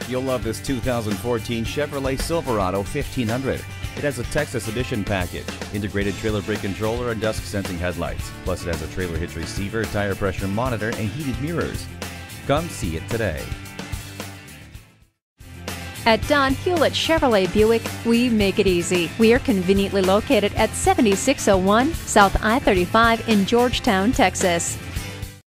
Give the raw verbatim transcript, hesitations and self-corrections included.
You'll love this two thousand fourteen Chevrolet Silverado fifteen hundred. It has a Texas Edition package, integrated trailer brake controller and dusk sensing headlights. Plus it has a trailer hitch receiver, tire pressure monitor, and heated mirrors. Come see it today. At Don Hewlett Chevrolet Buick, we make it easy. We are conveniently located at seventy-six oh one South I thirty-five in Georgetown, Texas.